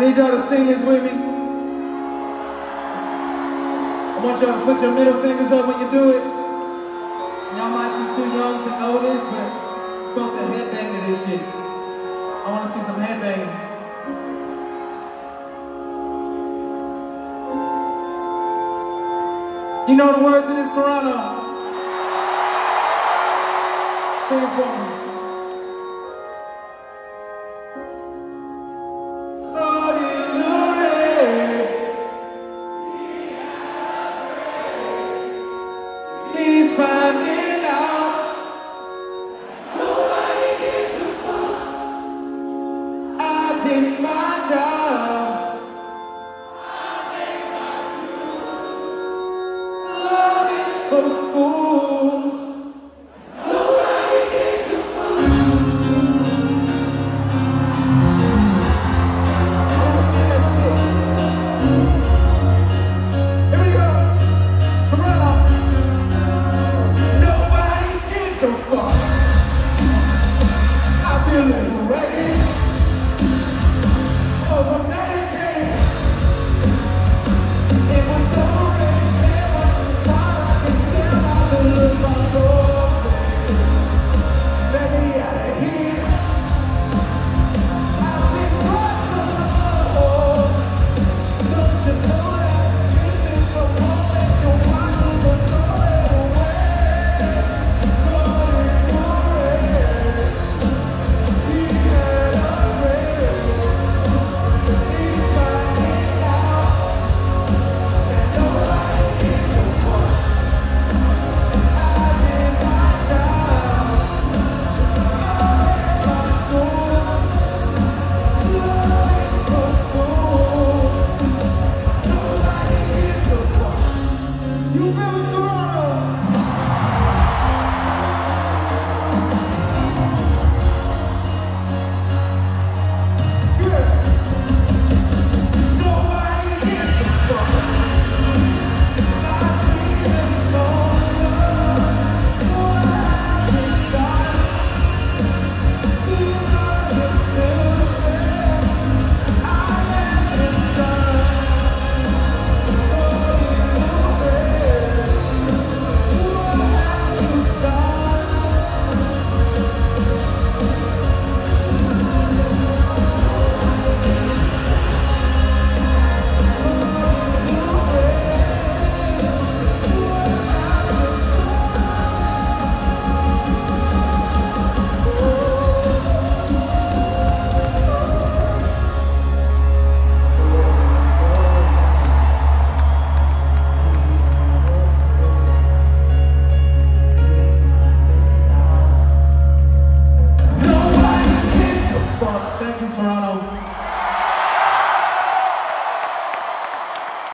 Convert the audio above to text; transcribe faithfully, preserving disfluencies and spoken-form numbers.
need y'all to sing this with me. I want y'all to put your middle fingers up when you do it. Y'all might be too young to know this, but you're supposed to headbang to this shit. I want to see some headbanging. You know the words of this Toronto. Sing it for me. He's finding out nobody gives a fuck. I did my job. I made my move. Love is for fools.